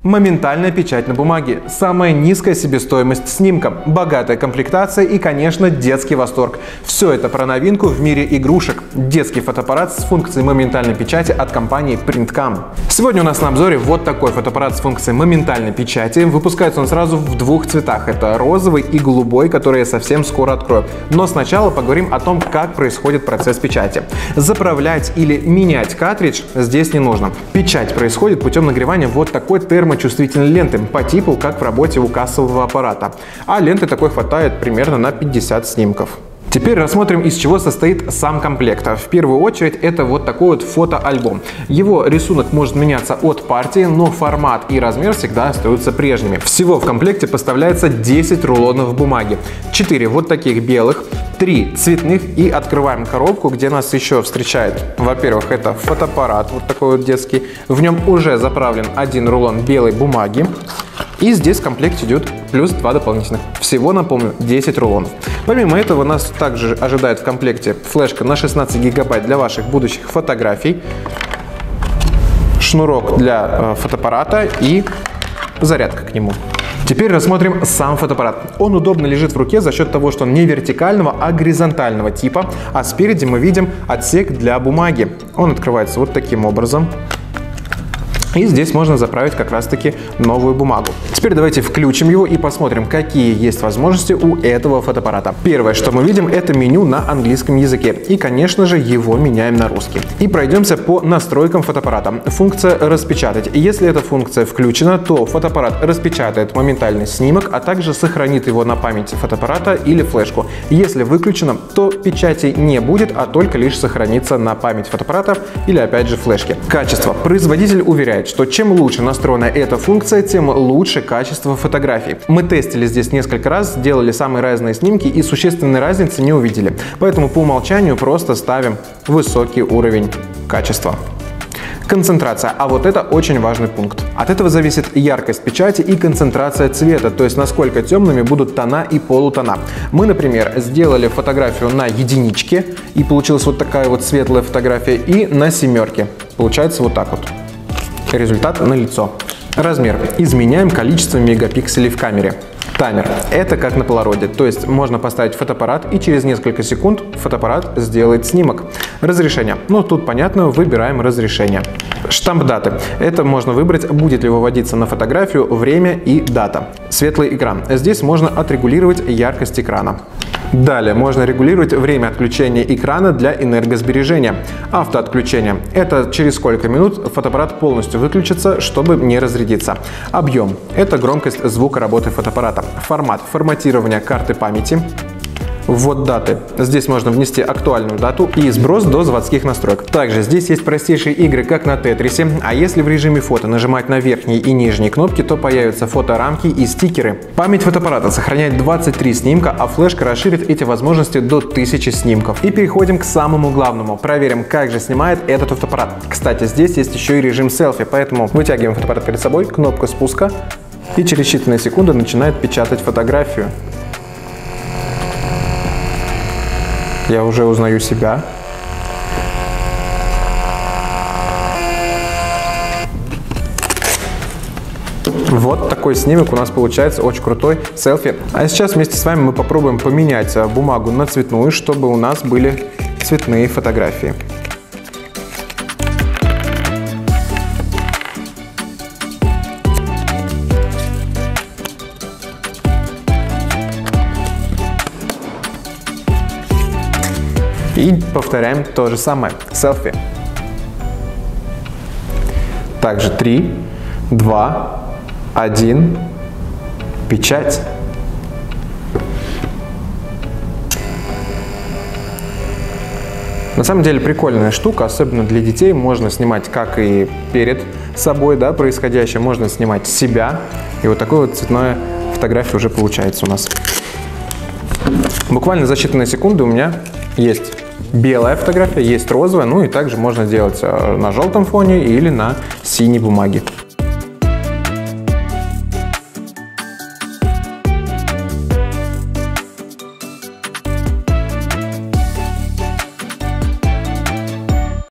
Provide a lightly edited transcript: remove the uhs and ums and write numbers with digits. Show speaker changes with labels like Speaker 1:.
Speaker 1: Моментальная печать на бумаге, самая низкая себестоимость снимка, богатая комплектация и, конечно, детский восторг. Все это про новинку в мире игрушек. Детский фотоаппарат с функцией моментальной печати от компании PrintCam. Сегодня у нас на обзоре вот такой фотоаппарат с функцией моментальной печати. Выпускается он сразу в двух цветах. Это розовый и голубой, который я совсем скоро открою. Но сначала поговорим о том, как происходит процесс печати. Заправлять или менять картридж здесь не нужно. Печать происходит путем нагревания вот такой термочувствительной ленты по типу, как в работе у кассового аппарата. А ленты такой хватает примерно на 50 снимков. Теперь рассмотрим, из чего состоит сам комплект. В первую очередь это вот такой вот фотоальбом. Его рисунок может меняться от партии, но формат и размер всегда остаются прежними. Всего в комплекте поставляется 10 рулонов бумаги. 4 вот таких белых, 3 цветных, и открываем коробку, где нас еще встречает. Во-первых, это фотоаппарат, вот такой вот детский. В нем уже заправлен один рулон белой бумаги. И здесь в комплекте идет плюс 2 дополнительных. Всего, напомню, 10 рулонов. Помимо этого нас также ожидает в комплекте флешка на 16 гигабайт для ваших будущих фотографий, шнурок для фотоаппарата и зарядка к нему. Теперь рассмотрим сам фотоаппарат. Он удобно лежит в руке за счет того, что он не вертикального, а горизонтального типа, а спереди мы видим отсек для бумаги. Он открывается вот таким образом. И здесь можно заправить как раз-таки новую бумагу. Теперь давайте включим его и посмотрим, какие есть возможности у этого фотоаппарата. Первое, что мы видим, это меню на английском языке. И, конечно же, его меняем на русский. И пройдемся по настройкам фотоаппарата. Функция «Распечатать». Если эта функция включена, то фотоаппарат распечатает моментальный снимок, а также сохранит его на памяти фотоаппарата или флешку. Если выключено, то печати не будет, а только лишь сохранится на память фотоаппарата или, опять же, флешки. Качество. Производитель уверяет, что чем лучше настроена эта функция, тем лучше качество фотографий. Мы тестили здесь несколько раз, делали самые разные снимки и существенной разницы не увидели. Поэтому по умолчанию просто ставим высокий уровень качества. Концентрация. А вот это очень важный пункт. От этого зависит яркость печати и концентрация цвета, то есть насколько темными будут тона и полутона. Мы, например, сделали фотографию на единичке, и получилась вот такая вот светлая фотография, и на семерке. Получается вот так вот. Результат налицо. Размер. Изменяем количество мегапикселей в камере. Таймер. Это как на полароиде, то есть можно поставить фотоаппарат, и через несколько секунд фотоаппарат сделает снимок. Разрешение. Ну, тут понятно, выбираем разрешение. Штамп даты. Это можно выбрать, будет ли выводиться на фотографию время и дата. Светлый экран. Здесь можно отрегулировать яркость экрана. Далее можно регулировать время отключения экрана для энергосбережения. Автоотключение. Это через сколько минут фотоаппарат полностью выключится, чтобы не разрядиться. Объем. Это громкость звука работы фотоаппарата. Формат. Форматирование карты памяти. Ввод даты. Здесь можно внести актуальную дату и сброс до заводских настроек. Также здесь есть простейшие игры, как на Тетрисе, а если в режиме фото нажимать на верхние и нижние кнопки, то появятся фоторамки и стикеры. Память фотоаппарата сохраняет 23 снимка, а флешка расширит эти возможности до 1000 снимков. И переходим к самому главному. Проверим, как же снимает этот фотоаппарат. Кстати, здесь есть еще и режим селфи, поэтому вытягиваем фотоаппарат перед собой, кнопка спуска, и через считанные секунды начинает печатать фотографию. Я уже узнаю себя. Вот такой снимок у нас получается, очень крутой селфи. А сейчас вместе с вами мы попробуем поменять бумагу на цветную, чтобы у нас были цветные фотографии. И повторяем то же самое. Селфи. Также 3, 2, 1. Печать. На самом деле прикольная штука, особенно для детей. Можно снимать как и перед собой, да, происходящее. Можно снимать себя. И вот такой вот цветная фотография уже получается у нас. Буквально за считанные секунды у меня есть белая фотография, есть розовая, ну и также можно делать на желтом фоне или на синей бумаге.